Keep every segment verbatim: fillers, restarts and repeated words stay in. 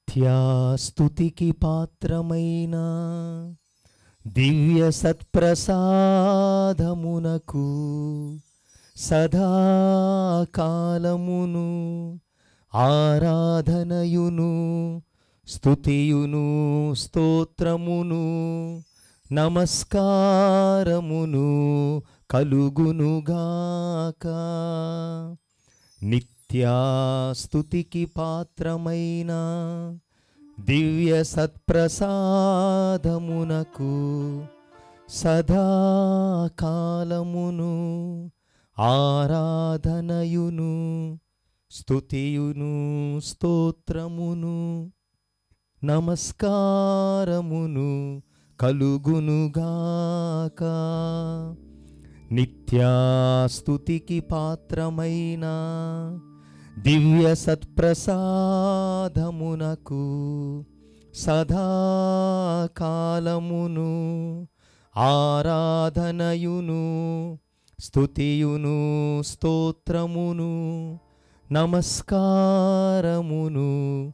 నిత్యాస్తుతికి పాత్రమైన దివ్య సత్ప్రసాదమునకు సదాకాలమును ఆరాధనయును స్తుతియును స్తోత్రమును నమస్కారమును కలుగునుగాక. నిత్యాస్తుతికి పాత్రమైన దివ్య సత్ప్రసాదమునకు సదాకాలమును ఆరాధనయును స్తుతియును స్తోత్రమును నమస్కారమును కలుగునుగాక. నిత్యాస్తుతికి పాత్రమైన దివ్య సత్ప్రసాదమునకు సదాకాలమును ఆరాధనయును స్తుతియును స్తోత్రమును నమస్కారమును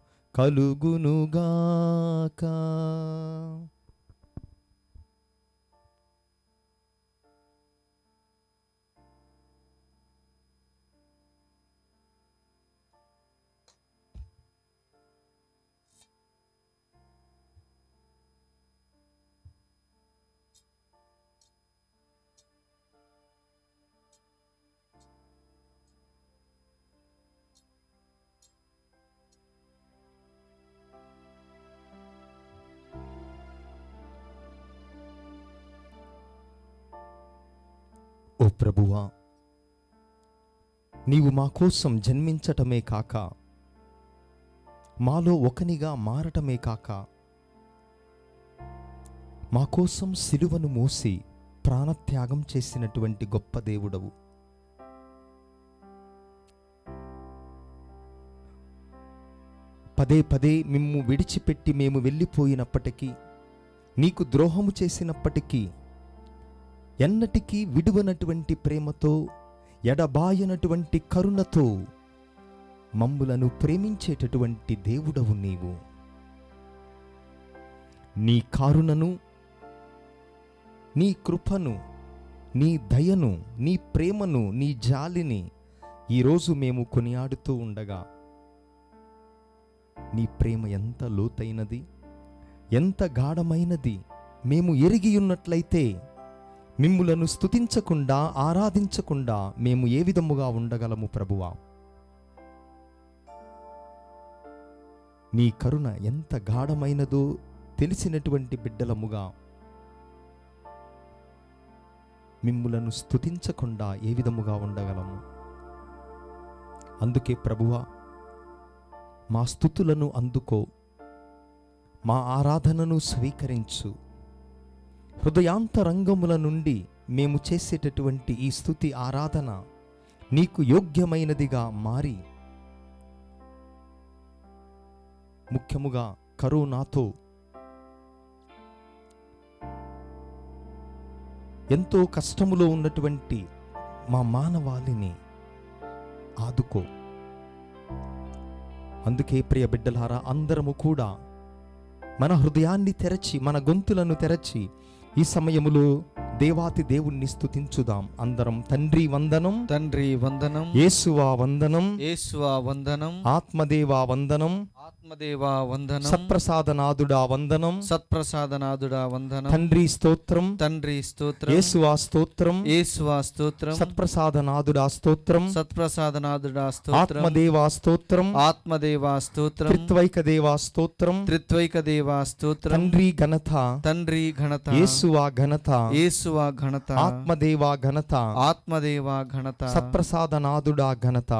కలుగునుగాక. ఓ ప్రభువా, నీవు మా కోసం జన్మించటమే కాక మాలో ఒకనిగా మారటమే కాక మా కోసం సిలువను మోసి ప్రాణత్యాగం చేసినటువంటి గొప్ప దేవుడవు. పదే పదే మిమ్ము విడిచిపెట్టి మేము వెళ్ళిపోయినప్పటికీ, నీకు ద్రోహము చేసినప్పటికీ ఎన్నటికీ విడువనటువంటి ప్రేమతో, ఎడబాయనటువంటి కరుణతో మమ్ములను ప్రేమించేటటువంటి దేవుడవు నీవు. నీ కారుణను, నీ కృపను, నీ దయను, నీ ప్రేమను, నీ జాలిని ఈరోజు మేము కొనియాడుతూ ఉండగా, నీ ప్రేమ ఎంత లోతైనది, ఎంత గాఢమైనది మేము ఎరిగి ఉన్నట్లయితే మిమ్ములను స్తుతించకుండా, ఆరాధించకుండా మేము ఏ విధముగా ఉండగలము ప్రభువా? నీ కరుణ ఎంత గాఢమైనదో తెలిసినటువంటి బిడ్డలముగా మిమ్ములను స్తుతించకుండా ఏ విధముగా ఉండగలము? అందుకే ప్రభువా, మా స్తుతులను అందుకో, మా ఆరాధనను స్వీకరించు. హృదయాంతరంగముల నుండి మేము చేసేటటువంటి ఈ స్తుతి ఆరాధన నీకు యోగ్యమైనదిగా మారి, ముఖ్యముగా కరోనాతో ఎంతో కష్టములో ఉన్నటువంటి మా మానవాళిని ఆదుకో. అందుకే ప్రియ బిడ్డలారా, అందరము కూడా మన హృదయాన్ని తెరచి, మన గొంతులను తెరచి ఈ సమయములో దేవాతి దేవుణ్ణి స్తుతించుదాం. అందరం తండ్రి వందనం, తండ్రి వందనం, యేసువా వందనం, యేసువా వందనం, ఆత్మదేవా వందనం, ఆత్మదేవా వందనం, సత్ప్రసాదనాదుడా వందనం, సత్ప్రసాదనాదుడా వందనం, తండ్రి స్తోత్రం, తండ్రి స్తోత్రం, యేసువా స్తోత్రం, యేసువా స్తోత్రం, సత్ప్రసాదనాదుడా స్తోత్రం, సత్ప్రసాదనాదుడా స్తోత్రం, ఆత్మదేవా స్తోత్రం, ఆత్మదేవా స్తోత్రం, త్రిత్వైక దేవా స్తోత్రం, త్రిత్వైక దేవా స్తోత్రం, తండ్రి ఘనత, తండ్రి ఘనత, యేసువా ఘనత, యేసువా ఘనత, ఆత్మదేవా ఘనత, ఆత్మదేవా ఘనత, సత్ప్రసాదనాదుడా ఘనత,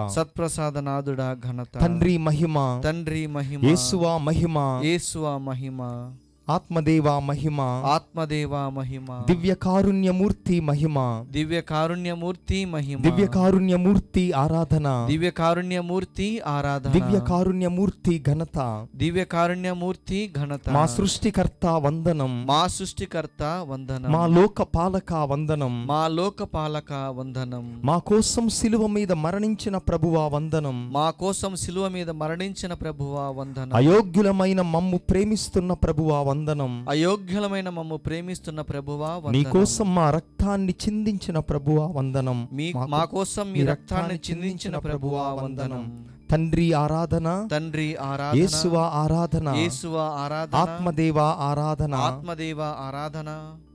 సత్ప్రసాదనాదుడా ఘనత, తండ్రి మహిమ, తండ్రి మహిమ, యేసువా మహిమ, యేసువా మహిమ. ఆత్మదేవా మహిమ, ఆత్మదేవ మహిమ, దివ్య కారుణ్యమూర్తి మహిమ, దివ్య కారుణ్యమూర్తి మహిమ, దివ్య కారుణ్యమూర్తి ఆరాధన, దివ్య కారుణ్యమూర్తి ఆరాధన, దివ్య కారుణ్యమూర్తి ఘనత, దివ్య కారుణ్యమూర్తి ఘనత, మా సృష్టికర్త వందనం, మా సృష్టికర్త వందనం, మా లోక పాలక వందనం, మా లోకపాలక వందనం, మా కోసం సిలువ మీద మరణించిన ప్రభువా వందనం, మా కోసం శిలువ మీద మరణించిన ప్రభువా వందనం, అయోగ్యులమైన మమ్ము ప్రేమిస్తున్న ప్రభువా వందనం, అయోగ్యులమైన మమ్ము ప్రేమిస్తున్న ప్రభువా వందనం, మీ కోసం మా రక్తాన్ని చిందించిన ప్రభువా వందనం, మీ మా కోసం మీ రక్తాన్ని చిందించిన ప్రభువా వందనం. తండ్రి ఆరాధన, తండ్రి ఆరాధన, యేసువా ఆరాధన, యేసువ ఆరాధన, ఆత్మదేవా ఆరాధన, ఆత్మదేవ ఆరాధన.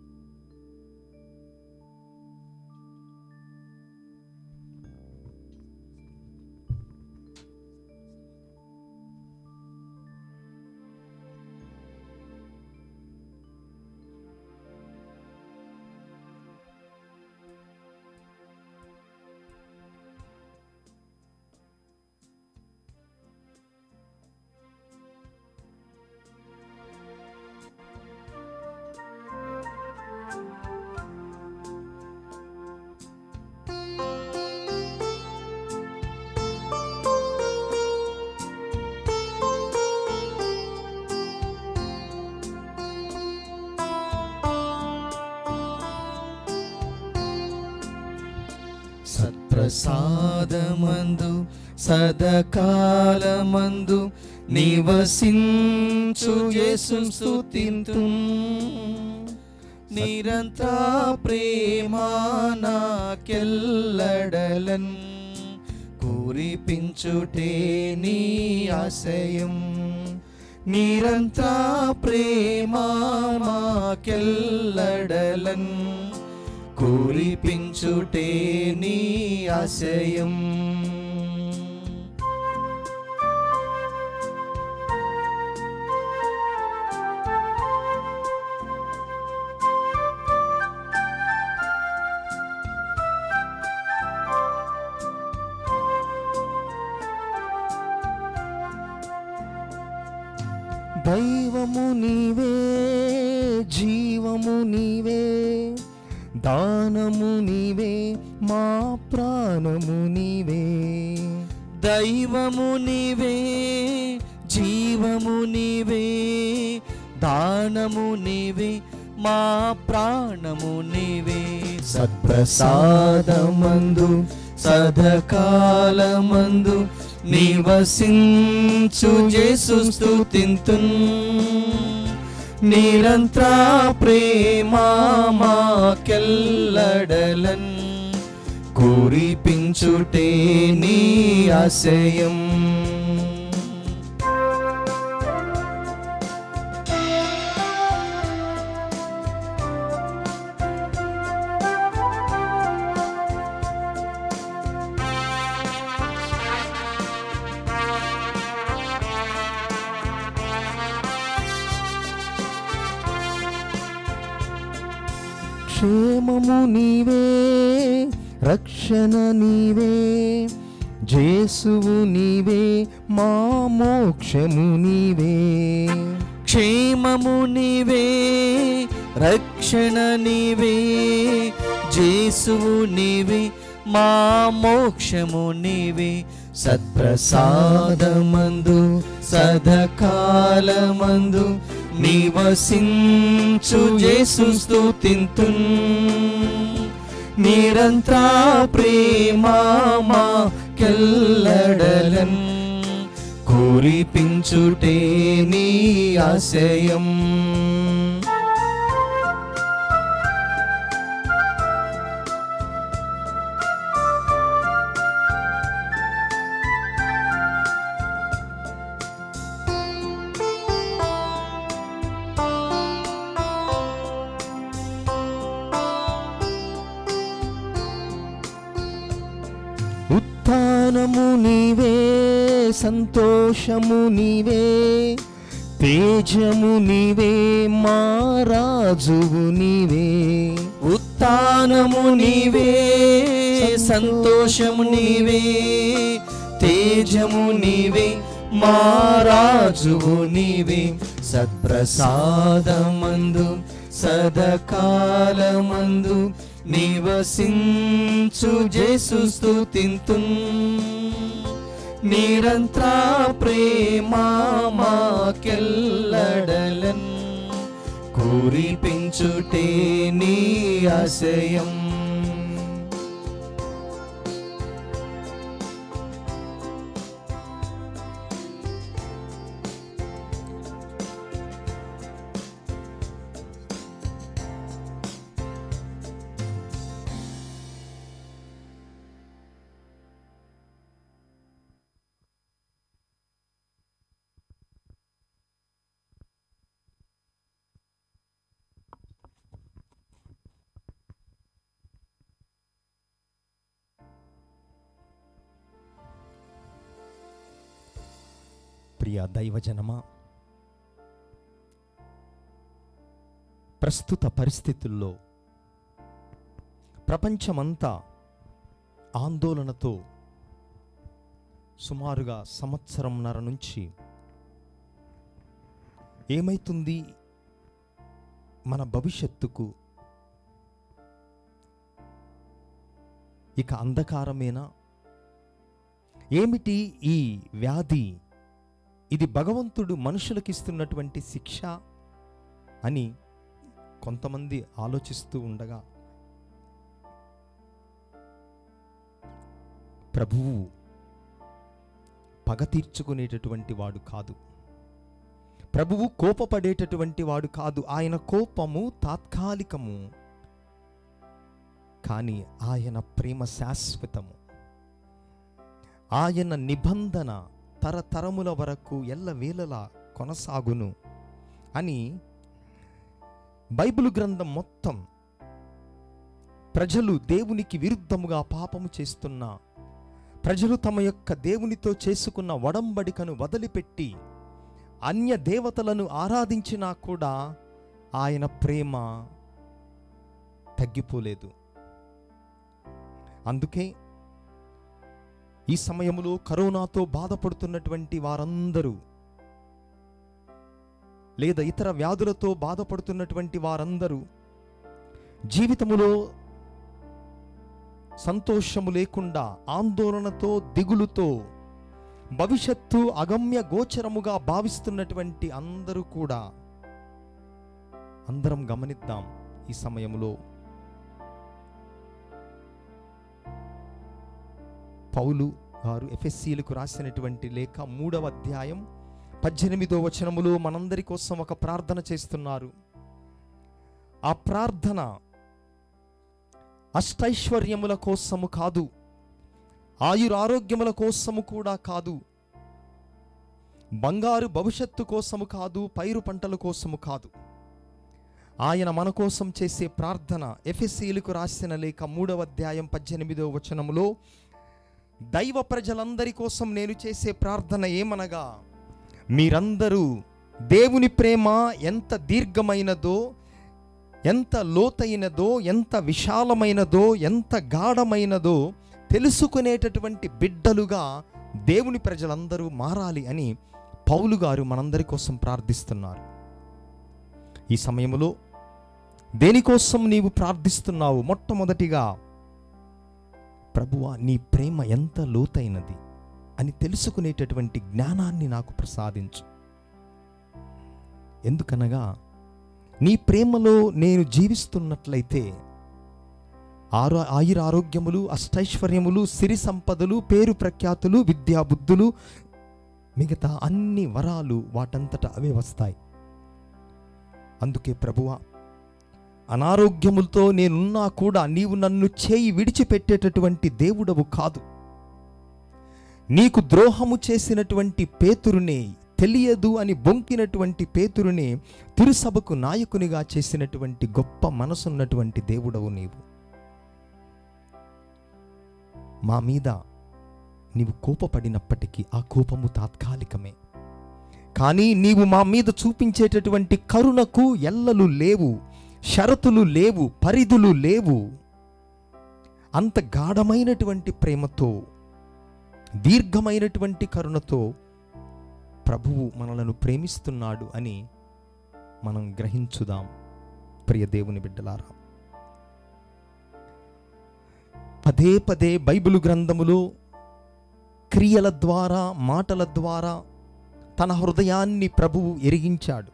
సత్ప్రసాదమందు సదకాలమందు నివసించు యేసును స్తుతింతు, నిరంతర ప్రేమ నాకెల్లడలన్ కురిపించుటే నీ ఆశయం, నిరంతర ప్రేమ మాకెల్లడలన్ కురిపించుటే నీ ఆశయం. దైవము నీవే, జీవము నీవే, దానము నీవే, మా ప్రాణము నీవే. దైవము నీవే, జీవము నీవే, దానము నీవే, మా ప్రాణము నీవే. సత్ప్రసాదమందు సదకాలమందు నివసించు యేసు స్తుతింతు, నిరంతర ప్రేమ మాకెల్లడలన్ కురిపించుటే నీ ఆశయం. క్షేమము నీవే, రక్షణ నీవే, జేసువు నీవే, మా మోక్షము నీవే. క్షేమము నీవే, రక్షణ నీవే, జేసువు నీవే, మా మోక్షము నీవే. సత్ప్రసాదమందు సదకాలమందు నివసించు యేసు స్తుతింతు, నిరంతర ప్రేమ మాకెల్లడలన్ కురిపించుటే నీ ఆశయం. ఉత్థానము నీవే, సంతోషము నీవే, తేజము నీవే, మా రాజువు నీవే. ఉత్థానము నీవే, సంతోషము నీవే, తేజము నీవే, మా రాజువు నీవే. సత్ప్రసాదమందు సదకాలమందు నివసించు జేసు స్తుతింతున్. నిరంతర ప్రేమ మాకెల్లడలన్ కురిపించుటే నీ ఆశయం. ప్రియ దైవజనమా, ప్రస్తుత పరిస్థితుల్లో ప్రపంచమంతా ఆందోళనతో సుమారుగా సంవత్సరంన్నర నుంచి ఏమైతుంది, మన భవిష్యత్తుకు ఇక అంధకారమేనా, ఏమిటి ఈ వ్యాధి, ఇది భగవంతుడు మనుషులకు ఇస్తున్నటువంటి శిక్ష అని కొంతమంది ఆలోచిస్తూ ఉండగా, ప్రభువు పగ తీర్చుకునేటటువంటి వాడు కాదు, ప్రభువు కోపపడేటటువంటి వాడు కాదు. ఆయన కోపము తాత్కాలికము, కానీ ఆయన ప్రేమ శాశ్వతము. ఆయన నిబంధన తరతరముల వరకు ఎల్లవేళలా కొనసాగును అని బైబిల్ గ్రంథం మొత్తం ప్రజలు దేవునికి విరుద్ధముగా పాపము చేస్తున్న ప్రజలు తమ యొక్క దేవునితో చేసుకున్న వడంబడికను వదిలిపెట్టి అన్య దేవతలను ఆరాధించినా కూడా ఆయన ప్రేమ తగ్గిపోలేదు. అందుకే ఈ సమయంలో కరోనాతో బాధపడుతున్నటువంటి వారందరూ, లేదా ఇతర వ్యాధులతో బాధపడుతున్నటువంటి వారందరూ, జీవితములో సంతోషము లేకుండా ఆందోళనతో దిగులుతో భవిష్యత్తు అగమ్య గోచరముగా భావిస్తున్నటువంటి అందరూ కూడా అందరం గమనిద్దాం. ఈ సమయంలో పౌలు గారు ఎఫెసీయులకు రాసినటువంటి లేఖ మూడవ అధ్యాయం పద్దెనిమిదో వచనములో మనందరి కోసం ఒక ప్రార్థన చేస్తున్నారు. ఆ ప్రార్థన అష్టైశ్వర్యముల కోసము కాదు, ఆయురారోగ్యముల కోసము కూడా కాదు, బంగారు భవిష్యత్తు కోసము కాదు, పైరు పంటల కోసము కాదు. ఆయన మన కోసం చేసే ప్రార్థన ఎఫెసీయులకు రాసిన లేఖ మూడవ అధ్యాయం పద్దెనిమిదో వచనములో, దైవ ప్రజలందరి కోసం నేను చేసే ప్రార్థన ఏమనగా, మీరందరూ దేవుని ప్రేమ ఎంత దీర్ఘమైనదో, ఎంత లోతైనదో, ఎంత విశాలమైనదో, ఎంత గాఢమైనదో తెలుసుకునేటటువంటి బిడ్డలుగా దేవుని ప్రజలందరూ మారాలి అని పౌలు గారు మనందరి కోసం ప్రార్థిస్తున్నారు. ఈ సమయంలో దేనికోసం నీవు ప్రార్థిస్తున్నావు? మొట్టమొదటిగా, ప్రభువా నీ ప్రేమ ఎంత లోతైనది అని తెలుసుకునేటటువంటి జ్ఞానాన్ని నాకు ప్రసాదించు. ఎందుకనగా నీ ప్రేమలో నేను జీవిస్తున్నట్లయితే ఆరో ఆయురారోగ్యములు, అష్టైశ్వర్యములు, సిరి సంపదలు, పేరు ప్రఖ్యాతులు, విద్యాబుద్ధులు, మిగతా అన్ని వరాలు వాటంతట అవే వస్తాయి. అందుకే ప్రభువా, అనారోగ్యములతో నేనున్నా కూడా నీవు నన్ను చేయి విడిచిపెట్టేటటువంటి దేవుడవు కాదు. నీకు ద్రోహము చేసినటువంటి పేతురునే, తెలియదు అని బొంకినటువంటి పేతురునే తిరుసభకు నాయకునిగా చేసినటువంటి గొప్ప మనసున్నటువంటి దేవుడవు నీవు. మా మీద నీవు కోపపడినప్పటికీ ఆ కోపము తాత్కాలికమే, కానీ నీవు మా మీద చూపించేటటువంటి కరుణకు ఎల్లలు లేవు, షరతులు లేవు, పరిధులు లేవు. అంత గాఢమైనటువంటి ప్రేమతో, దీర్ఘమైనటువంటి కరుణతో ప్రభువు మనలను ప్రేమిస్తున్నాడు అని మనం గ్రహించుదాం. ప్రియ దేవుని బిడ్డలారా, పదే పదే బైబిలు గ్రంథములో క్రియల ద్వారా, మాటల ద్వారా తన హృదయాన్ని ప్రభువు ఎరిగించాడు.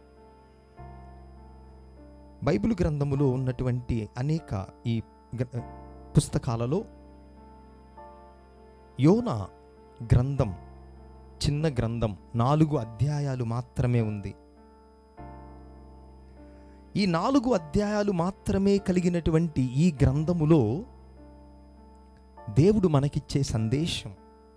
బైబిలు గ్రంథములో ఉన్నటువంటి అనేక ఈ పుస్తకాలలో యోనా గ్రంథం చిన్న గ్రంథం, నాలుగు అధ్యాయాలు మాత్రమే ఉంది. ఈ నాలుగు అధ్యాయాలు మాత్రమే కలిగినటువంటి ఈ గ్రంథములో దేవుడు మనకిచ్చే సందేశం,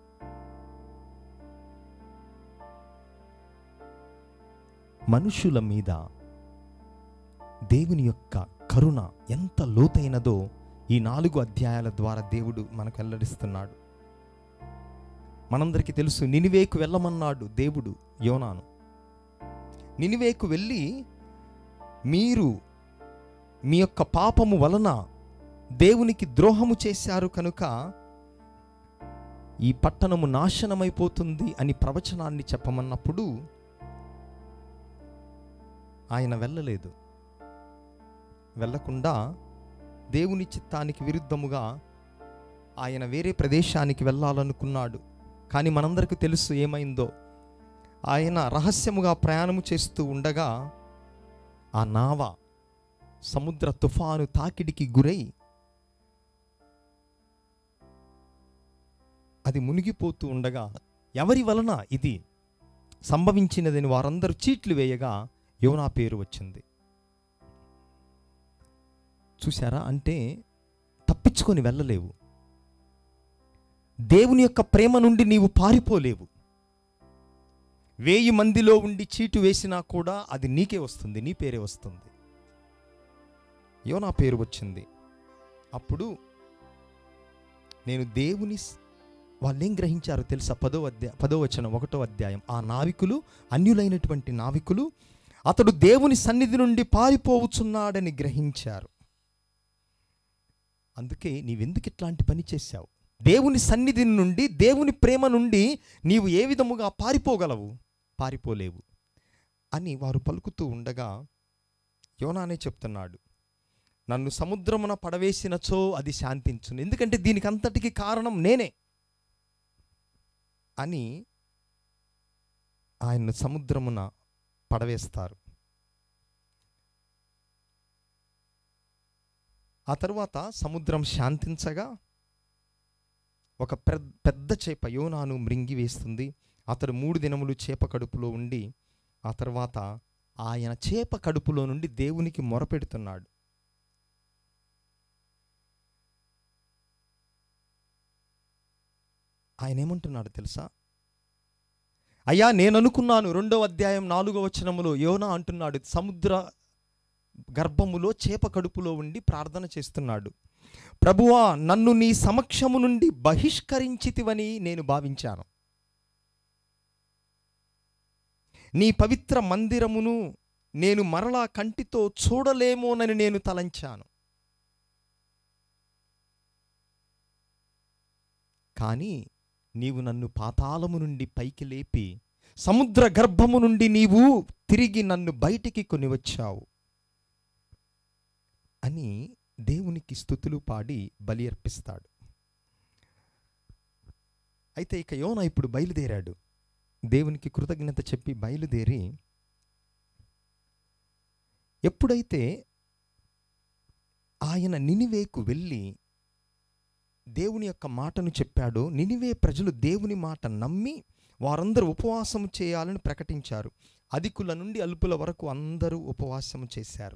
మనుషుల మీద దేవుని యొక్క కరుణ ఎంత లోతైనదో ఈ నాలుగు అధ్యాయాల ద్వారా దేవుడు మనకు వెల్లడిస్తున్నాడు. మనందరికీ తెలుసు, నినివేకు వెళ్ళమన్నాడు దేవుడు యోనాను. నినివేకు వెళ్ళి, మీరు మీ యొక్క పాపము వలన దేవునికి ద్రోహము చేశారు కనుక ఈ పట్టణము నాశనమైపోతుంది అని ప్రవచనాన్ని చెప్పమన్నప్పుడు ఆయన వెళ్ళలేదు. వెళ్ళకుండా దేవుని చిత్తానికి విరుద్ధముగా ఆయన వేరే ప్రదేశానికి వెళ్ళాలనుకున్నాడు. కానీ మనందరికీ తెలుసు ఏమైందో. ఆయన రహస్యముగా ప్రయాణము చేస్తూ ఉండగా ఆ నావ సముద్ర తుఫాను తాకిడికి గురై అది మునిగిపోతూ ఉండగా, ఎవరి వలన ఇది సంభవించినదని వారందరూ చీట్లు వేయగా యోనా పేరు వచ్చింది. చూశారా? అంటే తప్పించుకొని వెళ్ళలేవు. దేవుని యొక్క ప్రేమ నుండి నీవు పారిపోలేవు. వేయి మందిలో ఉండి చీటు వేసినా కూడా అది నీకే వస్తుంది, నీ పేరే వస్తుంది. యోనా పేరు వచ్చింది. అప్పుడు నేను దేవుని, వాళ్ళు ఏం గ్రహించారో తెలుసా? పదో అధ్యాయం పదో వచనం ఒకటో అధ్యాయం. ఆ నావికులు, అన్యులైనటువంటి నావికులు, అతడు దేవుని సన్నిధి నుండి పారిపోవచ్చున్నాడని గ్రహించారు. అందుకే నీవెందుకు ఇట్లాంటి పని చేశావు? దేవుని సన్నిధి నుండి, దేవుని ప్రేమ నుండి నీవు ఏ విధముగా పారిపోగలవు? పారిపోలేవు అని వారు పలుకుతూ ఉండగా యోనానే చెప్తున్నాడు, నన్ను సముద్రమున పడవేసినచో అది శాంతించును, ఎందుకంటే దీనికి అంతటికి కారణం నేనే అని ఆయన్ను సముద్రమున పడవేస్తారు. ఆ తరువాత సముద్రం శాంతించగా ఒక పెద్ద చేప యోనాను మృంగివేస్తుంది. అతడు మూడు దినములు చేప కడుపులో ఉండి ఆ తర్వాత ఆయన చేప కడుపులో నుండి దేవునికి మొరపెడుతున్నాడు. ఆయన ఏమంటున్నాడు తెలుసా? అయ్యా, నేను అనుకున్నాను, రెండో అధ్యాయం నాలుగో వచనములో యోనా అంటున్నాడు, సముద్ర గర్భములో చేప కడుపులో ఉండి ప్రార్థన చేస్తున్నాడు, ప్రభువా, నన్ను నీ సమక్షము నుండి బహిష్కరించితివని నేను భావించాను. నీ పవిత్ర మందిరమును నేను మరలా కంటితో చూడలేమోనని నేను తలంచాను. కానీ నీవు నన్ను పాతాళము నుండి పైకి లేపి సముద్ర గర్భము నుండి నీవు తిరిగి నన్ను బయటికి కొనివచ్చావు అని దేవునికి స్తుతులు పాడి బలి అర్పిస్తాడు. అయితే ఇక యోనా ఇప్పుడు బయలుదేరాడు. దేవునికి కృతజ్ఞత చెప్పి బయలుదేరి ఎప్పుడైతే ఆయన నినివేకు వెళ్ళి దేవుని యొక్క మాటను చెప్పాడో, నినివే ప్రజలు దేవుని మాట నమ్మి వారందరూ ఉపవాసము చేయాలని ప్రకటించారు. అధికుల నుండి అల్పుల వరకు అందరూ ఉపవాసము చేశారు.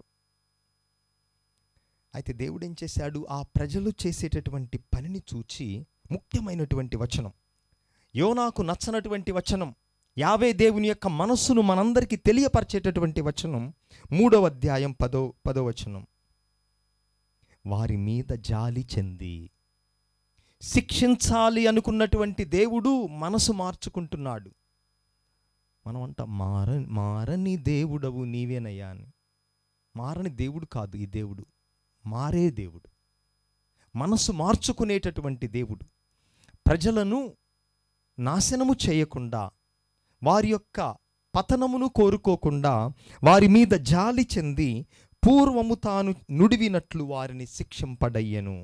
అయితే దేవుడు ఏం చేశాడు? ఆ ప్రజలు చేసేటటువంటి పనిని చూచి ముఖ్యమైనటువంటి వచనం, యోనాకు నచ్చనటువంటి వచనం, యావే దేవుని యొక్క మనస్సును మనందరికీ తెలియపరిచేటటువంటి వచనం, మూడవ అధ్యాయం పదో పదో వచనం, వారి మీద జాలి చెంది శిక్షించాలి అనుకున్నటువంటి దేవుడు మనసు మార్చుకుంటున్నాడు. మనం అంట మార మారని దేవుడవు నీవేనయ్యా అని. మారని దేవుడు కాదు ఈ దేవుడు, మారే దేవుడు, మనసు మార్చుకునేటటువంటి దేవుడు. ప్రజలను నాశనము చేయకుండా వారి యొక్క పతనమును కోరుకోకుండా వారి మీద జాలి చెంది పూర్వము తాను నుడివినట్లు వారిని శిక్షింపడయ్యెను.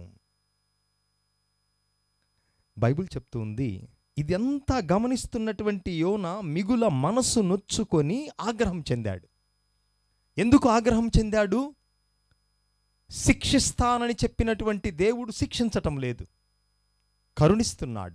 బైబిల్ చెప్తుంది, ఇదంతా గమనిస్తున్నటువంటి యోనా మిగుల మనసు నొచ్చుకొని ఆగ్రహం చెందాడు. ఎందుకు ఆగ్రహం చెందాడు? శిక్షిస్తానని చెప్పినటువంటి దేవుడు శిక్షించటం లేదు, కరుణిస్తున్నాడు.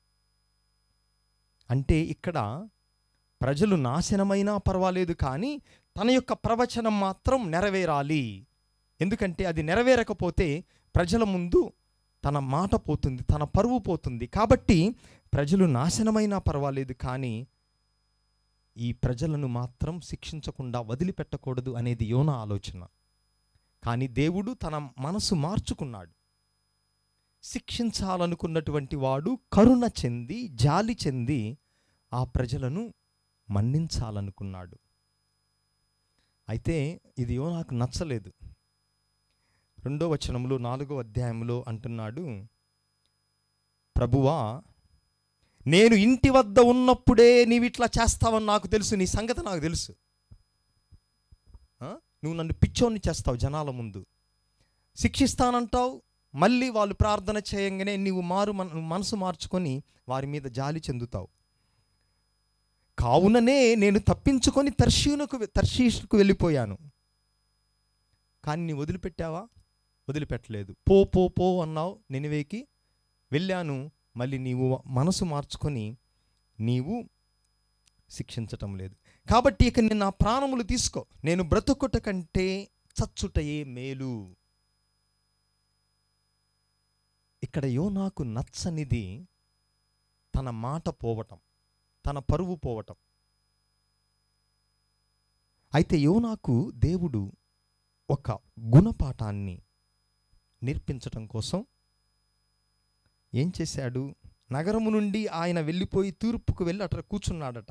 అంటే ఇక్కడ ప్రజలు నాశనమైనా పర్వాలేదు, కానీ తన యొక్క ప్రవచనం మాత్రం నెరవేరాలి. ఎందుకంటే అది నెరవేరకపోతే ప్రజల ముందు తన మాట పోతుంది, తన పరువు పోతుంది. కాబట్టి ప్రజలు నాశనమైనా పర్వాలేదు, కానీ ఈ ప్రజలను మాత్రం శిక్షించకుండా వదిలిపెట్టకూడదు అనేది యోనా ఆలోచన. కానీ దేవుడు తన మనసు మార్చుకున్నాడు. శిక్షించాలనుకున్నటువంటి వాడు కరుణ చెంది జాలి చెంది ఆ ప్రజలను మన్నించాలనుకున్నాడు. అయితే ఇది యోనాకు నచ్చలేదు. రెండో వచనంలో నాలుగో అధ్యాయంలో అంటున్నాడు, ప్రభువా, నేను ఇంటి వద్ద ఉన్నప్పుడే నీవిట్లా చేస్తావని నాకు తెలుసు, నీ సంగతి నాకు తెలుసు. నువ్వు నన్ను పిచ్చోన్ని చేస్తావు, జనాల ముందు శిక్షిస్తానంటావు, మళ్ళీ వాళ్ళు ప్రార్థన చేయంగానే నీవు మారు మనసు మార్చుకొని వారి మీద జాలి చెందుతావు. కావుననే నేను తప్పించుకొని తర్షీనుకు తర్షీషుకు వెళ్ళిపోయాను. కానీ నీ వదిలిపెట్టావా? వదిలిపెట్టలేదు. పో పో పో అన్నావు, నినివేకి వెళ్ళాను, మళ్ళీ నీవు మనసు మార్చుకొని నీవు శిక్షించటం లేదు. కాబట్టి ఇక నేను నా ప్రాణములు తీసుకో, నేను బ్రతుకుట కంటే చచ్చుటయే మేలు. ఇక్కడ యోనాకు నచ్చనిది తన మాట పోవటం, తన పరువు పోవటం. అయితే యోనాకు దేవుడు ఒక గుణపాఠాన్ని నేర్పించటం కోసం ఏం చేశాడు? నగరము నుండి ఆయన వెళ్ళిపోయి తూర్పుకు వెళ్ళి అట్లా కూర్చున్నాడట.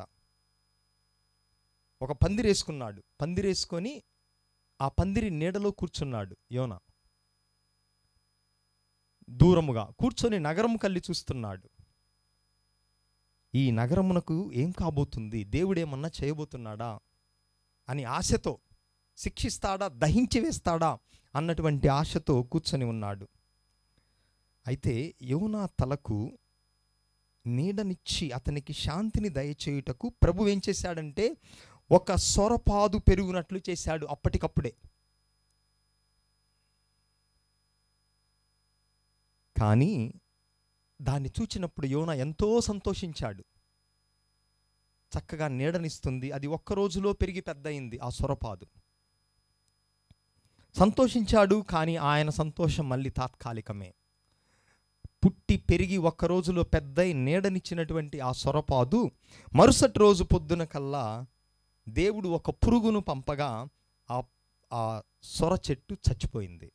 ఒక పందిరేసుకున్నాడు. పందిరేసుకొని ఆ పందిరి నీడలో కూర్చున్నాడు యోనా. దూరముగా కూర్చొని నగరము కళ్ళి చూస్తున్నాడు. ఈ నగరమునకు ఏం కాబోతుంది, దేవుడేమన్నా చేయబోతున్నాడా అని ఆశతో, శిక్షిస్తాడా, దహించి వేస్తాడా అన్నటువంటి ఆశతో కూర్చొని ఉన్నాడు. అయితే యోనా తలకు నీడనిచ్చి అతనికి శాంతిని దయచేయుటకు ప్రభు ఏం చేశాడంటే ఒక సొరపాదు పెరుగునట్లు చేశాడు అప్పటికప్పుడే. కానీ దాన్ని చూచినప్పుడు యోనా ఎంతో సంతోషించాడు. చక్కగా నీడనిస్తుంది, అది ఒక్క రోజులో పెరిగి పెద్దయింది ఆ సొరపాదు. సంతోషించాడు, కానీ ఆయన సంతోషం మళ్ళీ తాత్కాలికమే. పుట్టి పెరిగి ఒక్క రోజులో పెద్దయి నీడనిచ్చినటువంటి ఆ సొరపాదు మరుసటి రోజు పొద్దున కల్లా దేవుడు ఒక పురుగును పంపగా ఆ ఆ సొర చెట్టు చచ్చిపోయింది.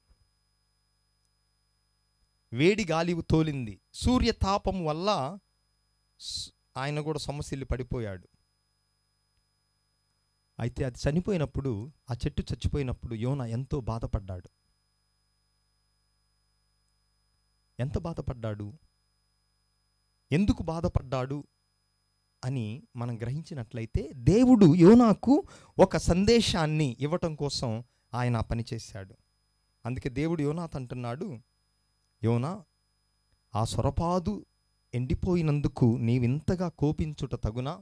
వేడి గాలి తోలింది. సూర్యతాపం వల్ల ఆయన కూడా సమస్యలు పడిపోయాడు. అయితే అది చనిపోయినప్పుడు, ఆ చెట్టు చచ్చిపోయినప్పుడు యోనా ఎంతో బాధపడ్డాడు. ఎంత బాధపడ్డాడు, ఎందుకు బాధపడ్డాడు అని మనం గ్రహించినట్లయితే దేవుడు యోనాకు ఒక సందేశాన్ని ఇవ్వటం కోసం ఆయన పని చేశాడు. అందుకే దేవుడు యోనాతో అంటున్నాడు, యోనా, ఆ సొరపాదు ఎండిపోయినందుకు నీవింతగా కోపించుట తగునా?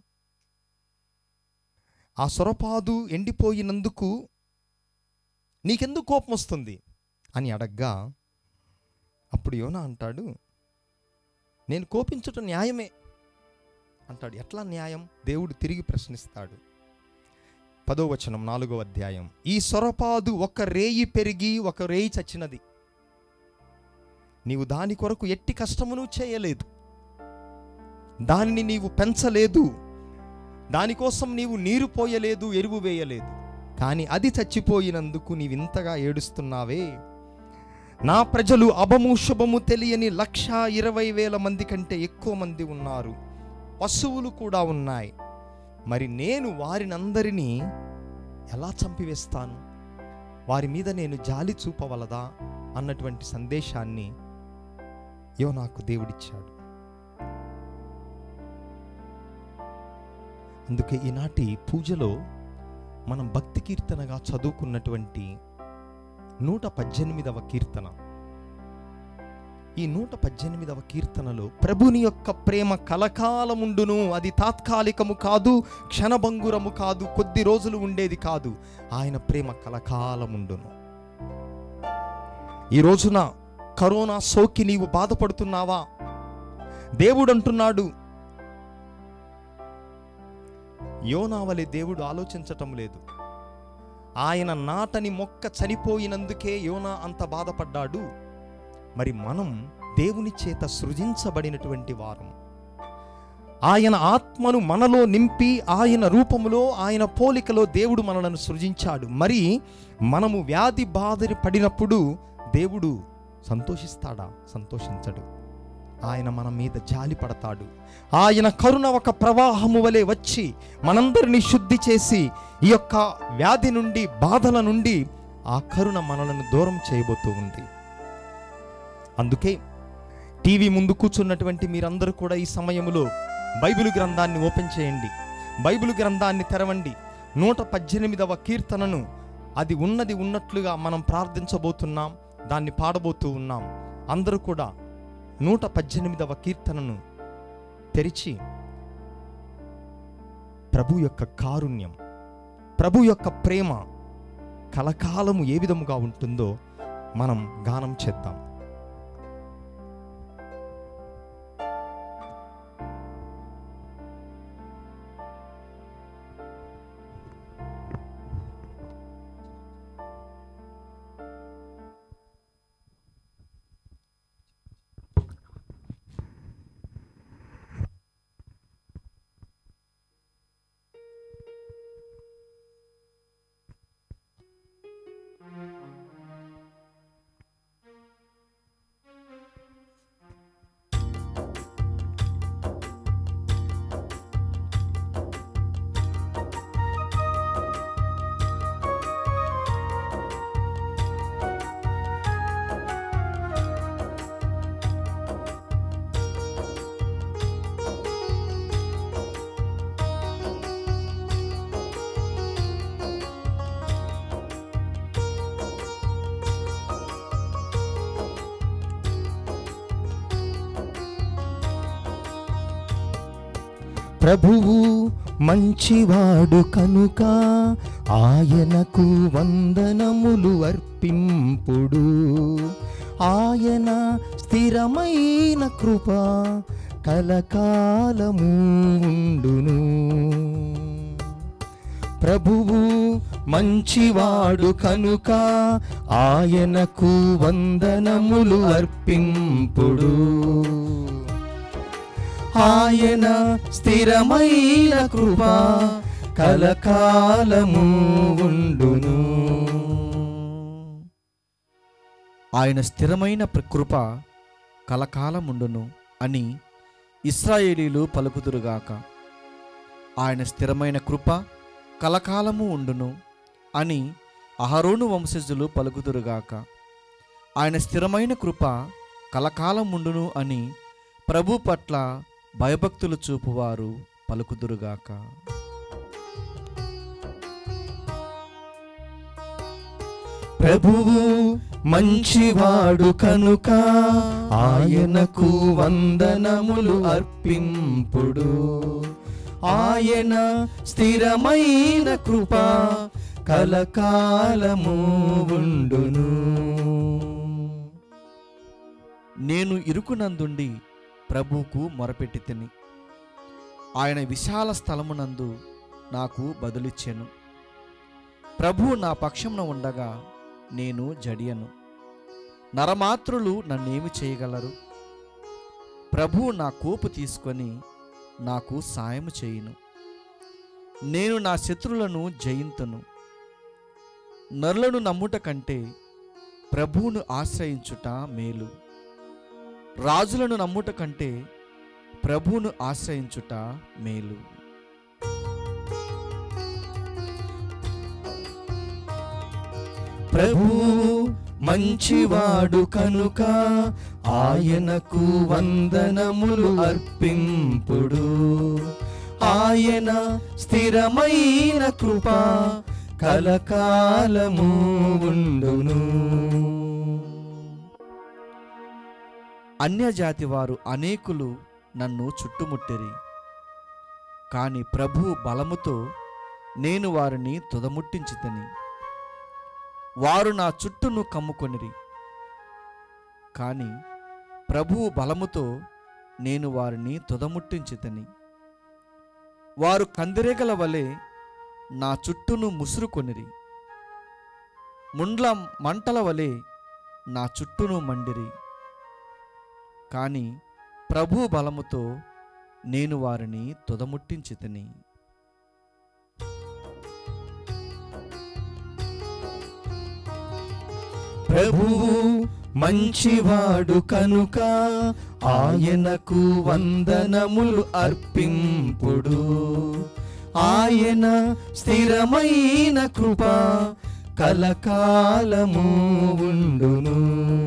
ఆ సొరపాదు ఎండిపోయినందుకు నీకెందుకు కోపం వస్తుంది అని అడగ్గా, అప్పుడు యోనా అంటాడు, నేను కోపించుట న్యాయమే అంటాడు. ఎట్లా న్యాయం? దేవుడు తిరిగి ప్రశ్నిస్తాడు. పదో వచనం నాలుగో అధ్యాయం, ఈ సొరపాదు ఒక రేయి పెరిగి ఒక రేయి చచ్చినది, నీవు దాని కొరకు ఎట్టి కష్టమును చేయలేదు, దానిని నీవు పెంచలేదు, దానికోసం నీవు నీరు పోయలేదు, ఎరువు వేయలేదు, కానీ అది చచ్చిపోయినందుకు నీవింతగా ఏడుస్తున్నావే. నా ప్రజలు అభము శుభము తెలియని లక్ష ఇరవై వేల మంది కంటే ఎక్కువ మంది ఉన్నారు, పశువులు కూడా ఉన్నాయి. మరి నేను వారినందరినీ ఎలా చంపివేస్తాను? వారి మీద నేను జాలి చూపవలదా అన్నటువంటి సందేశాన్ని యోనాకు దేవుడిచ్చాడు. అందుకే ఈనాటి పూజలో మనం భక్తి కీర్తనగా చదువుకున్నటువంటి నూట పద్దెనిమిదవ కీర్తన, ఈ నూట పద్దెనిమిదవ కీర్తనలో ప్రభుని యొక్క ప్రేమ కలకాలముండును, అది తాత్కాలికము కాదు, క్షణభంగురము కాదు, కొద్ది రోజులు ఉండేది కాదు, ఆయన ప్రేమ కలకాలముండును. ఈ రోజున కరోనా సోకి నీవు బాధపడుతున్నావా? దేవుడు అంటున్నాడు, యోనా వలె దేవుడు ఆలోచించటం లేదు. ఆయన నాటని మొక్క చనిపోయినందుకే యోనా అంత బాధపడ్డాడు. మరి మనం దేవుని చేత సృజించబడినటువంటి వారం, ఆయన ఆత్మను మనలో నింపి ఆయన రూపములో ఆయన పోలికలో దేవుడు మనలను సృజించాడు. మరి మనము వ్యాధి బాధని పడినప్పుడు దేవుడు సంతోషిస్తాడా? సంతోషించడు. ఆయన మన మీద జాలి పడతాడు. ఆయన కరుణ ఒక ప్రవాహము వలె వచ్చి మనందరినీ శుద్ధి చేసి ఈ యొక్క వ్యాధి నుండి, బాధల నుండి ఆ కరుణ మనలను దూరం చేయబోతూ ఉంది. అందుకే టీవీ ముందు కూర్చున్నటువంటి మీరందరూ కూడా ఈ సమయంలో బైబిల్ గ్రంథాన్ని ఓపెన్ చేయండి, బైబిల్ గ్రంథాన్ని తెరవండి. నూట పద్దెనిమిదవ కీర్తనను అది ఉన్నది ఉన్నట్లుగా మనం ప్రార్థించబోతున్నాం, దాన్ని పాడబోతూ ఉన్నాం. అందరూ కూడా నూట పద్దెనిమిదవ కీర్తనను తెరిచి ప్రభు యొక్క కారుణ్యం, ప్రభు యొక్క ప్రేమ కలకాలము ఏ విధముగా ఉంటుందో మనం గానం చేద్దాం. ప్రభువు మంచివాడు కనుక ఆయనకు వందనములు అర్పింపుడు. ఆయన స్థిరమైన కృప కలకాలము ఉండును. ప్రభువు మంచివాడు కనుక ఆయనకు వందనములు అర్పింపుడు. ఆయన స్థిరమైన కృప కలకాలము ఉండును. ఆయన స్థిరమైన కృప కలకాలముండును అని ఇశ్రాయేలీలు పలుకుదురుగాక. ఆయన స్థిరమైన కృప కలకాలము ఉండును అని అహరోను వంశజులు పలుకుదురుగాక. ఆయన స్థిరమైన కృప కలకాలముండును అని ప్రభు పట్ల భయభక్తులు చూపువారు పలుకుదురుగాక. ప్రభువు మంచివాడు కనుక ఆయనకు వందనములు అర్పింపుడు. ఆయన స్థిరమైన కృప కలకాలము ఉండును. నేను ఇరుకునందుండి ప్రభువుకు మొరపెట్టి తిని, ఆయన విశాల స్థలమునందు నాకు బదులిచ్చెను. ప్రభువు నా పక్షమున ఉండగా నేను జడియను. నరమాత్రులు నన్నేమి చేయగలరు? ప్రభువు నా కోపు తీసుకొని నాకు సాయము చేయును. నేను నా శత్రులను జయింతును. నరులను నమ్ముట కంటే ప్రభువును ఆశ్రయించుట మేలు. రాజులను నమ్ముట కంటే ప్రభువును ఆశ్రయించుట మేలు. ప్రభువు మంచివాడు కనుక ఆయనకు వందనములు అర్పింపుడు. ఆయన స్థిరమైన కృప కలకాలము ఉండును. అన్యజాతి వారు అనేకులు నన్ను చుట్టుముట్టిరి, కాని ప్రభు బలముతో నేను వారిని తుదముట్టించితిని. వారు నా చుట్టూను కమ్ముకొనిరి, కాని ప్రభు బలముతో నేను వారిని తుదముట్టించితిని. వారు కందిరేగల వలె నా చుట్టూను ముసురుకొనిరి, ముండ్ల మంటల వలె నా చుట్టూను మండిరి, కాని ప్రభు బలముతో నేను వారిని తుదముట్టించితిని. ప్రభువు మంచివాడు కనుక ఆయనకు వందనములు అర్పింపుడు. ఆయన స్థిరమైన కృప కలకాలము ఉండును.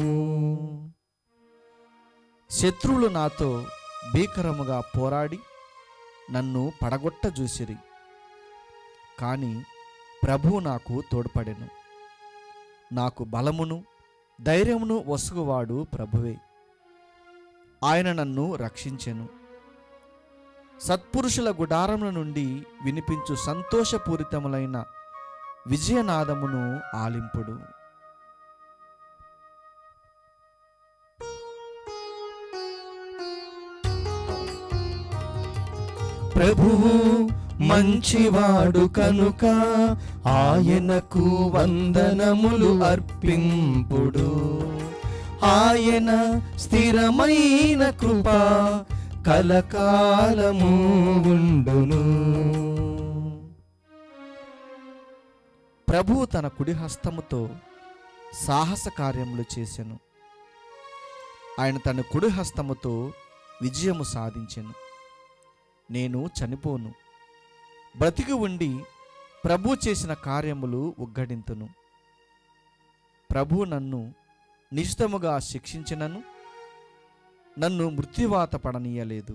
శత్రువులు నాతో భీకరముగా పోరాడి నన్ను పడగొట్ట చూసిరి, కాని ప్రభు నాకు తోడ్పడెను. నాకు బలమును ధైర్యమును వసుగువాడు ప్రభువే. ఆయన నన్ను రక్షించెను. సత్పురుషుల గుడారముల నుండి వినిపించు సంతోషపూరితములైన విజయనాదమును ఆలింపుడు. ప్రభువు మంచివాడు కనుక ఆయనకు వందనములు అర్పింపుడు. ఆయన స్థిరమైన కృప కలకాలము ఉండును. ప్రభువు తన కుడి హస్తముతో సాహస కార్యములు చేసెను. ఆయన తన కుడి హస్తముతో విజయము సాధించెను. నేను చనిపోను, బ్రతికి ఉండి ప్రభు చేసిన కార్యములు ఉగ్గడింతును. ప్రభు నన్ను నిశ్చితముగా శిక్షించినను నన్ను మృత్యువాత పడనీయలేదు.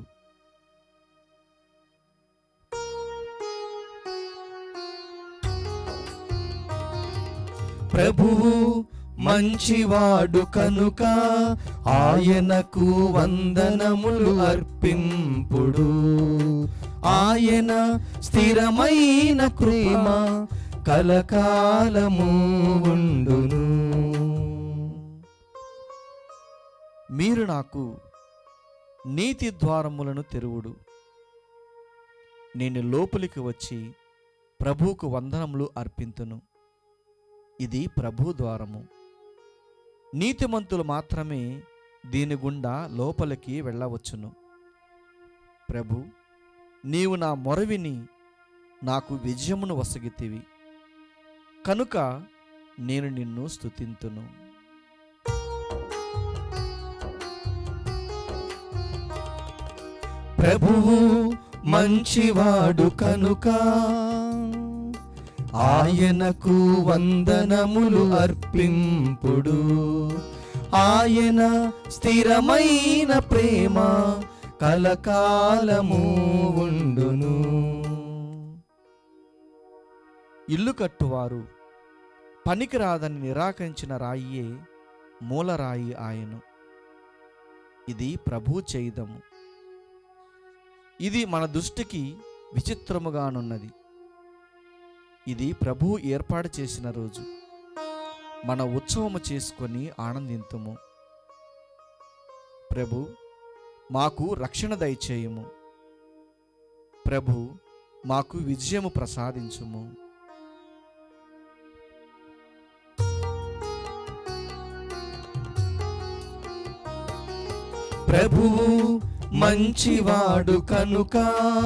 ప్రభువు మంచివాడు కనుక ఆయనకు వందనములు అర్పింపుడు. ఆయన స్థిరమైన ప్రేమ కలకాలము ఉండును. మీరు నాకు నీతి ద్వారములను తెరువుడు. నేను లోపలికి వచ్చి ప్రభువుకు వందనములు అర్పింతును. ఇది ప్రభు ద్వారము. నీతిమంతులు మాత్రమే దీని గుండా లోపలికి వెళ్ళవచ్చును. ప్రభు, నీవు నా మొరవిని నాకు విజయమును వసగితివి కనుక నేను నిన్ను స్తుతింతును. ప్రభువు మంచివాడు కనుక ఆయనకు వందనములు అర్పింపుడు. ఆయన స్థిరమైన ప్రేమ కలకాలము ఉండును. ఇల్లు కట్టువారు పనికిరాదని నిరాకరించిన రాయియే మూలరాయి ఆయను. ఇది ప్రభు చేయుదము. ఇది మన దృష్టికి విచిత్రముగానున్నది. ఇది ప్రభు ఏర్పాటు చేసిన రోజు. మన ఉత్సవము చేసుకొని ఆనందింతుము. ప్రభు, మాకు రక్షణ దయచేయుము. ప్రభు, మాకు విజయము ప్రసాదించుము. ప్రభువు మంచివాడు కనుక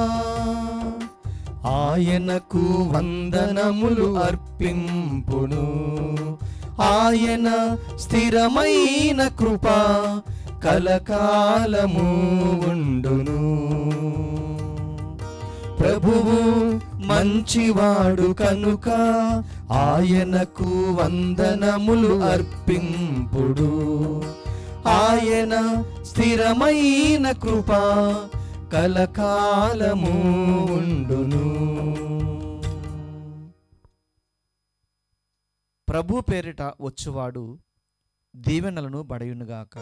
ఆయనకు వందనములు అర్పింపును. ఆయన స్థిరమైన కృప కలకాలము ఉండును. ప్రభువు మంచివాడు కనుక ఆయనకు వందనములు అర్పింపుడు. ఆయన స్థిరమైన కృప కలకాలము ఉండును. ప్రభు పేరిట వచ్చువాడు దీవెనలను బడయునుగాక.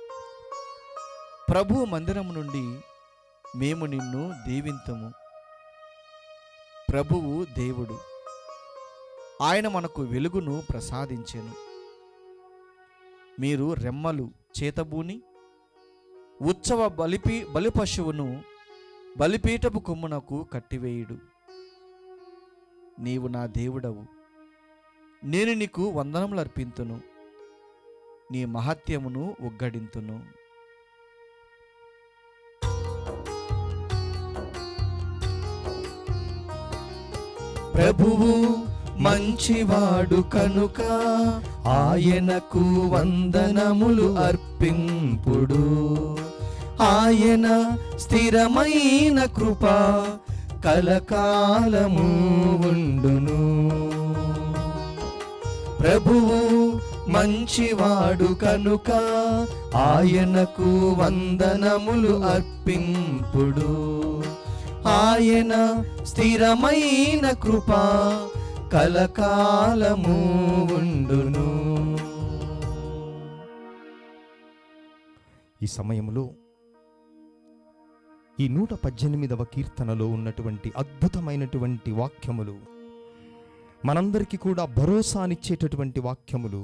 ప్రభు మందిరము నుండి మేము నిన్ను దీవింతుము. ప్రభువు దేవుడు, ఆయన మనకు వెలుగును ప్రసాదించెను. మీరు రెమ్మలు చేతబూని ఉత్సవ బలిపి బలిపశువును బలిపీఠపు కొమ్మునకు కట్టివేయుడు. నీవు నా దేవుడవు, నేను నీకు వందనములు అర్పింతును, నీ మహత్యమును ఉగ్గడింతును. ప్రభువు మంచివాడు కనుక ఆయనకు వందనములు అర్పింపుడు. ఆయన స్థిరమైన కృప కలకాలము ఉండును. ప్రభువు మంచివాడు కనుక ఆయనకు వందనములు అర్పింపుడు. ఆయన స్థిరమైన కృప కలకాలము ఉండును. ఈ సమయంలో ఈ నూట పద్దెనిమిదవ కీర్తనలో ఉన్నటువంటి అద్భుతమైనటువంటి వాక్యములు, మనందరికీ కూడా భరోసానిచ్చేటటువంటి వాక్యములు,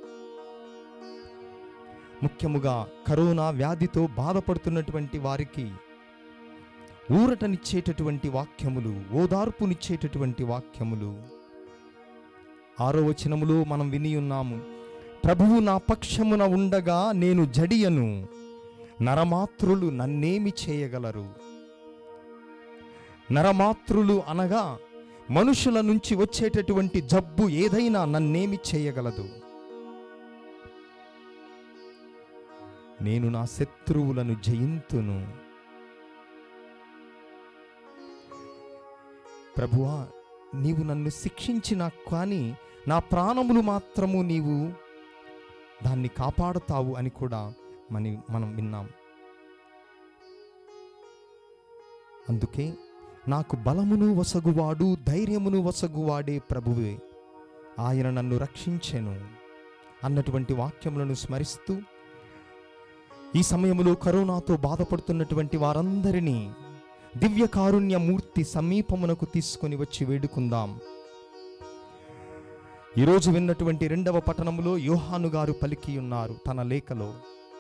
ముఖ్యముగా కరోనా వ్యాధితో బాధపడుతున్నటువంటి వారికి ఊరటనిచ్చేటటువంటి వాక్యములు, ఓదార్పునిచ్చేటటువంటి వాక్యములు. ఆరో వచనములో మనం విని ఉన్నాము, ప్రభువు నా పక్షమున ఉండగా నేను జడియను, నరమాత్రులు నన్నేమి చేయగలరు. నరమాత్రులు అనగా మనుషుల నుంచి వచ్చేటటువంటి జబ్బు ఏదైనా నన్నేమి చేయగలదు. నేను నా శత్రువులను జయింతును. ప్రభువా, నీవు నన్ను శిక్షించినా కానీ నా ప్రాణములు మాత్రము నీవు దాన్ని కాపాడుతావు అని కూడా మన మనం విన్నాం. అందుకే నాకు బలమును వసగువాడు, ధైర్యమును వసగువాడే ప్రభువే, ఆయన నన్ను రక్షించెను అన్నటువంటి వాక్యములను స్మరిస్తూ ఈ సమయంలో కరోనాతో బాధపడుతున్నటువంటి వారందరినీ దివ్య కారుణ్యమూర్తి సమీపమునకు తీసుకొని వచ్చి వేడుకుందాం. ఈరోజు విన్నటువంటి రెండవ పట్టణములో యోహాను గారు పలికి ఉన్నారు తన లేఖలో,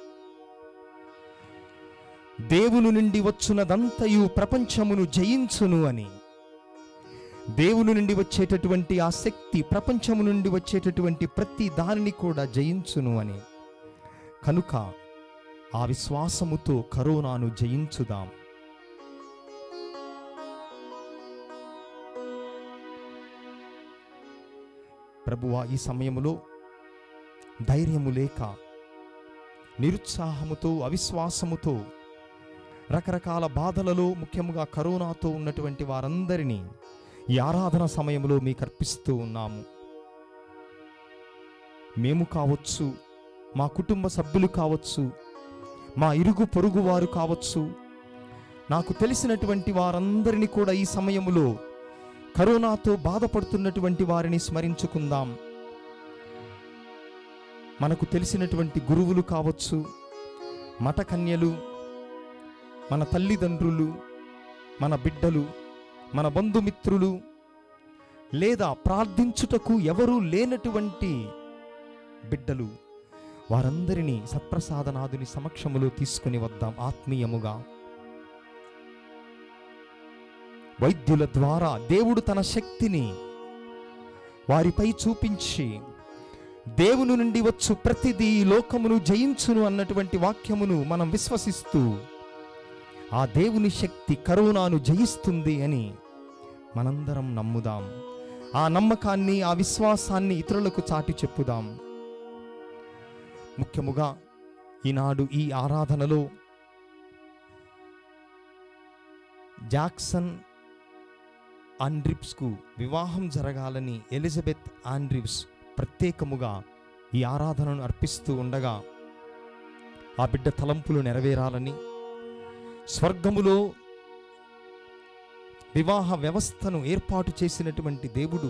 దేవుని నుండి వచ్చునదంతయు ప్రపంచమును జయించును అని. దేవుని నుండి వచ్చేటటువంటి ఆ శక్తి ప్రపంచము నుండి వచ్చేటటువంటి ప్రతి దానిని కూడా జయించును అని. కనుక ఆ విశ్వాసముతో కరోనాను జయించుదాం. ప్రభువా, ఈ సమయములో ధైర్యము లేక నిరుత్సాహముతో అవిశ్వాసముతో రకరకాల బాధలలో ముఖ్యంగా కరోనాతో ఉన్నటువంటి వారందరినీ ఈ ఆరాధన సమయంలో మీకు అర్పిస్తూ ఉన్నాము. మేము కావచ్చు, మా కుటుంబ సభ్యులు కావచ్చు, మా ఇరుగు పొరుగు వారు కావచ్చు, నాకు తెలిసినటువంటి వారందరినీ కూడా ఈ సమయములో కరోనాతో బాధపడుతున్నటువంటి వారిని స్మరించుకుందాం. మనకు తెలిసినటువంటి గురువులు కావచ్చు, మఠకన్యలు, మన తల్లిదండ్రులు, మన బిడ్డలు, మన బంధుమిత్రులు, లేదా ప్రార్థించుటకు ఎవరూ లేనటువంటి బిడ్డలు, వారందరినీ సత్ప్రసాదనాథుని సమక్షములో తీసుకుని వద్దాం. ఆత్మీయముగా వైద్యుల ద్వారా దేవుడు తన శక్తిని వారిపై చూపించి దేవుని నుండి వచ్చు ప్రతిదీ లోకమును జయించును అన్నటువంటి వాక్యమును మనం విశ్వసిస్తూ ఆ దేవుని శక్తి కరోనాను జయిస్తుంది అని మనందరం నమ్ముదాం. ఆ నమ్మకాన్ని, ఆ విశ్వాసాన్ని ఇతరులకు చాటి చెప్పుదాం. ముఖ్యముగా ఈనాడు ఈ ఆరాధనలో జాక్సన్ ఆండ్రిప్స్కు వివాహం జరగాలని ఎలిజబెత్ ఆండ్రిప్స్ ప్రత్యేకముగా ఈ ఆరాధనను అర్పిస్తూ ఉండగా ఆ బిడ్డ తలంపులు నెరవేరాలని, స్వర్గములో వివాహ వ్యవస్థను ఏర్పాటు చేసినటువంటి దేవుడు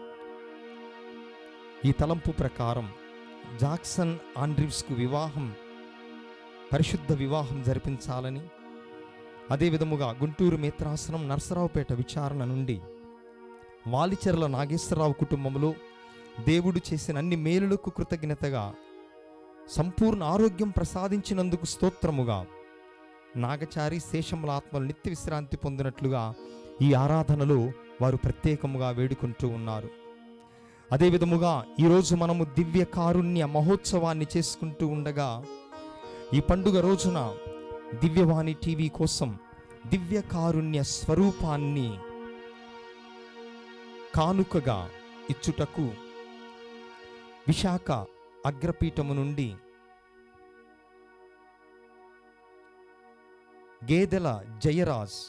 ఈ తలంపు ప్రకారం జాక్సన్ ఆండ్రీవ్స్కు వివాహం, పరిశుద్ధ వివాహం జరిపించాలని, అదేవిధముగా గుంటూరు మేత్రాసనం నరసరావుపేట విచారణ నుండి వాలిచెర్ల నాగేశ్వరరావు కుటుంబంలో దేవుడు చేసిన అన్ని మేలులకు కృతజ్ఞతగా సంపూర్ణ ఆరోగ్యం ప్రసాదించినందుకు స్తోత్రముగా నాగచారి శేషముల ఆత్మలు నిత్య విశ్రాంతి పొందినట్లుగా ఈ ఆరాధనలో వారు ప్రత్యేకముగా వేడుకుంటూ ఉన్నారు. అదేవిధముగా ఈరోజు మనము దివ్య కారుణ్య మహోత్సవాన్ని చేసుకుంటూ ఉండగా ఈ పండుగ రోజున దివ్యవాణి టీవీ కోసం దివ్య కారుణ్య స్వరూపాన్ని కానుకగా ఇచ్చుటకు విశాఖ అగ్రపీఠము నుండి గేదెల జయరాజ్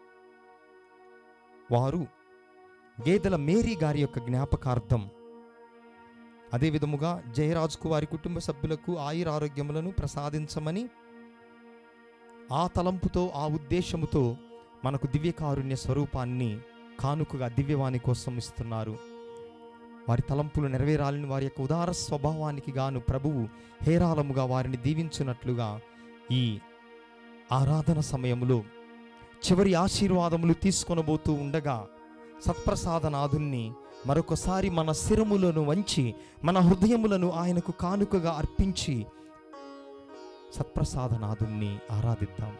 వారు గేదెల మేరీ గారి యొక్క జ్ఞాపకార్థం, అదేవిధముగా జయరాజుకు వారి కుటుంబ సభ్యులకు ఆయురారోగ్యములను ప్రసాదించమని ఆ తలంపుతో, ఆ ఉద్దేశముతో మనకు దివ్యకారుణ్య స్వరూపాన్ని కానుకగా దివ్యవాణి కోసం ఇస్తున్నారు. వారి తలంపులు నెరవేరాలని, వారి యొక్క ఉదార స్వభావానికి గాను ప్రభువు హేరాళముగా వారిని దీవించున్నట్లుగా ఈ ఆరాధన సమయంలో చివరి ఆశీర్వాదములు తీసుకొనబోతూ ఉండగా సత్ప్రసాదనాథుణ్ణి మరొకసారి మన శిరములను వంచి మన హృదయములను ఆయనకు కానుకగా అర్పించి సత్ప్రసాదనాథుణ్ణి ఆరాధిద్దాం.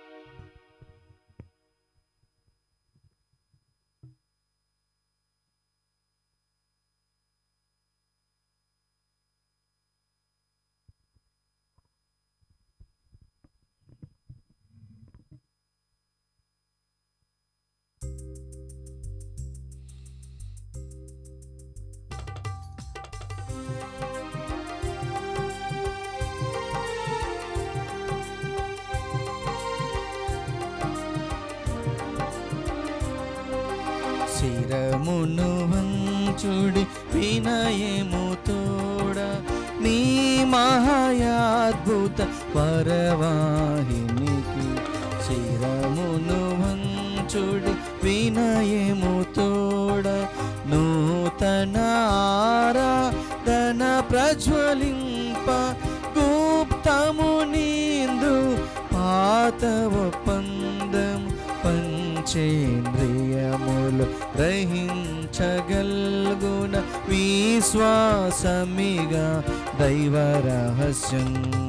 శిరమును వంచుడి వినయము తోడ మీ మహాయాద్భుత వరవాహినికి. శిరమును వంచుడి వినయము తోడ నూతన ఆరాధన ప్రజ్వలింప గుప్తము నిందు పాత ఒప్పందం పంచేంద్రియములు గ్రహించగల్గున విశ్వాసమిగా దైవ రహస్యం.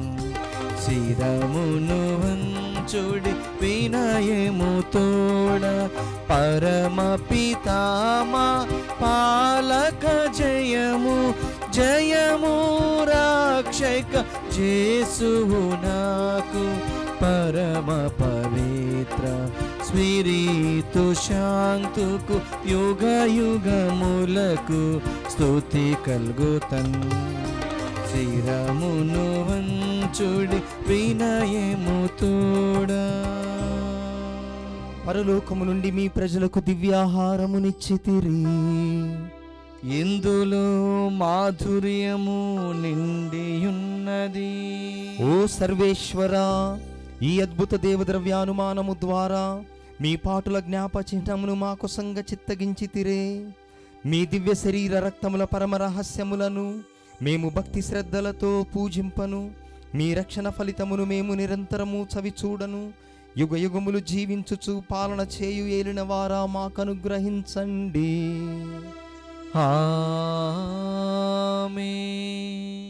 శిరమును వంచుడి వినయము తోడ పరమ పితామా పాలక జయము జయము రక్షక జేసువు నాకు పరమ పవిత్ర స్పిరితు శాంతుకు యుగ యుగములకు స్తుతి కల్గుతన్. శిరమును వంచుడి వినయము తోడా. పరలోకము నుండి మీ ప్రజలకు దివ్యాహారమునిచ్చితిరి, ఇందులో మాధుర్యము నిండియున్నది. ఓ సర్వేశ్వరా, ఈ అద్భుత దేవద్రవ్యానుమానము ద్వారా మీ పాటుల జ్ఞాప చిహ్నమును మా కొసంగ చిత్తగించితిరే. మీ దివ్య శరీర రక్తముల పరమ రహస్యములను మేము భక్తి శ్రద్ధలతో పూజింపను. మీ రక్షణ ఫలితమును మేము నిరంతరము చవిచూడను. యుగ యుగములు జీవించుచు పాలన చేయు ఏలిన వారా మాకనుగ్రహించండి. ఆమేన్.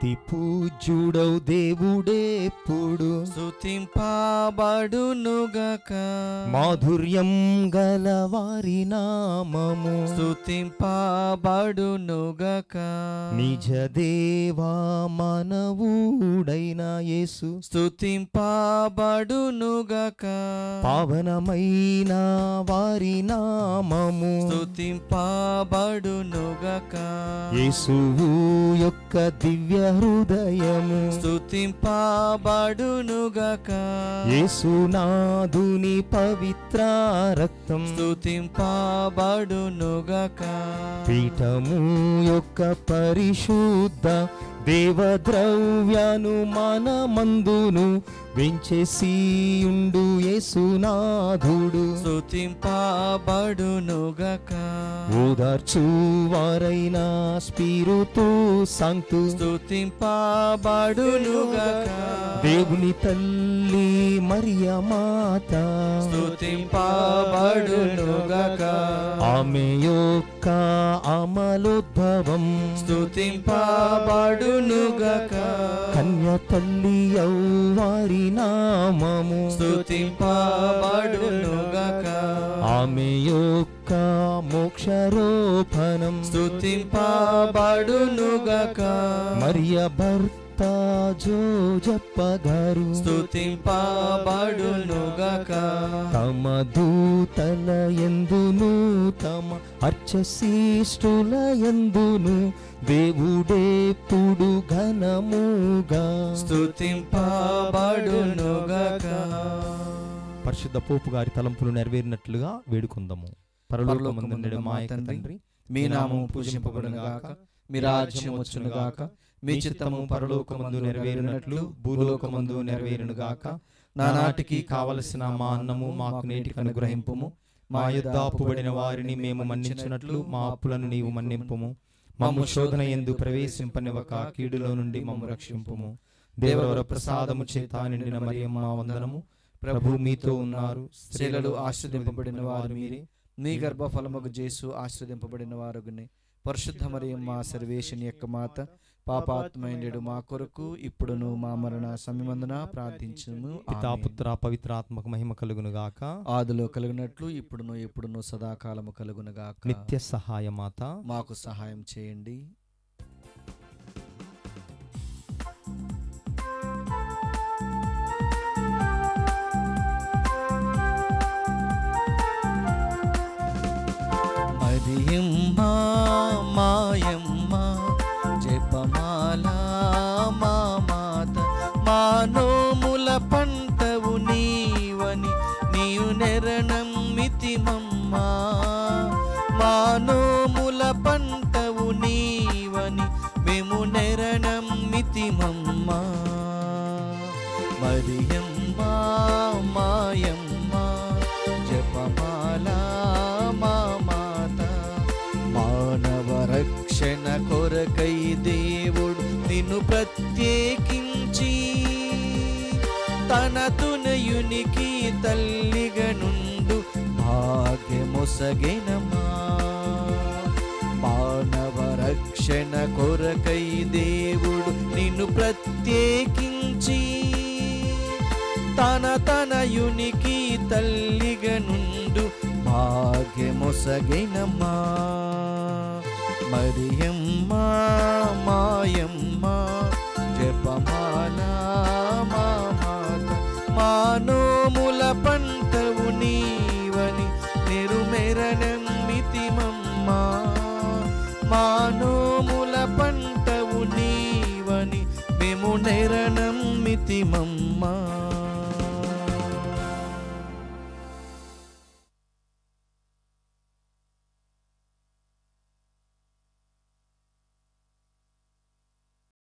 అతి పూజ్యుడవు దేవుడెప్పుడు స్తుతింపబడునుగాక. మాధుర్యం గల వారి నామము స్తుతింపబడునుగాక. నిజ దేవా మనవుడైన యేసు స్తుతింపబడునుగాక. పావనమైన వారి నామము స్తుతింపబడునుగాక. యేసువు యొక్క దివ్య హృదయము స్తుతింపబడునుగాక. యేసునాథుని పవిత్ర రక్తం స్తుతింపబడునుగాక. పీఠము యొక్క పరిశుద్ధ దేవద్రవ్యాను మనమందును వెంచేసియుండు యేసునాథుడు స్తుతింపబడునుగాక. ఓదార్చు వారైన స్పిరితు సాంక్తు స్తుతింపబడునుగాక. దేవుని తల్లి మరియ మాత స్తుతింపబడునుగాక. ఆమె యొక్క అమలోద్భవం స్తుతింపబడునుగాక. కన్య తల్లి వారి నామము స్తుతింపబడునుగాక. ఆమె యొక్క మోక్షారోపణం స్తుతింపబడునుగాక. మరియ భర్త జోజప్ప గారు స్తుతింపబడునుగాక. తమ దూతల ఎందును తమ అర్చశిష్టుల ఎందును దేవుడెప్పుడు ఘనముగా స్తుతింపబడునుగాక. పరిశుద్ధ పోపు గారి తలంపులు నెరవేరినట్లుగా వేడుకుందాము. పరలోకమందుండే మా యొక్క తండ్రి, మీ నామము పూజింపబడునుగాక. మీ రాజ్యం వచ్చునుగాక. మీ చిత్తము పరలోకమందు నెరవేరినట్లు భూలోకమందు నెరవేరునుగాక. నానాటికి కావలసిన మా అన్నము మాకు నేటికి అనుగ్రహింపుము. మా యొద్ద అప్పుబడిన వారిని మేము మన్నించినట్లు మా అప్పులను నీవు మన్నింపుము. మమ్ము శోధన యందు ప్రవేశింపనివ్వక కీడులో నుండి మమ్ము రక్షింపుము. దేవర ప్రసాదము చేత నిండిన మరియమ్మ వందనము. ప్రభు మీతో ఉన్నారు. స్త్రీలలో ఆశీర్వదింపబడిన వారు మీరే. నీ గర్భఫలముకు జేసు ఆశీర్వదింపబడిన వారుగునే. పరిశుద్ధ మరియమ్మ సర్వేశ్వని యొక్క మాత, పాపాత్మైండు మా కొరకు ఇప్పుడును మా మరణ సమయమందున ప్రార్థించుము. పితా పుత్ర పవిత్రాత్మక మహిమ కలుగును గాక. ఆదిలో కలుగునట్లు ఇప్పుడును ఎప్పుడును సదాకాలము కలుగును గాక. నిత్య సహాయ మాత మాకు సహాయం చేయండి. మరియమ్మ మాయమ్మ జపమాల మా మాత, మానోముల పంటవు నీవని నీవు నెరనమ్మితిమమ్మ. మానోముల పంటవు నీవని మేము నెరనమ్మితిమమ్మ. మరియమ్మ మాయమ్మ జపమాల మా మాత, మానవ రక్షణ కొరకై దేవుడు నిన్ను ప్రత్యేకించి తన తునయునికి తల్లిగా నుండు భాగ్యమొసగెనమా. మానవ రక్షణ కొరకై దేవుడు నిన్ను ప్రత్యేకించి తన తనయునికి తల్లిగా నుండు భాగ్యమొసగెనమా. మరియమ్మ మాయమ్మ జపమాల మా మాత, మానోముల పంటవు నీవని నిరుమెరనమ్మితిమమ్మ. మానోముల పంటవు నీవని మేము నెరనమ్మితిమమ్మ.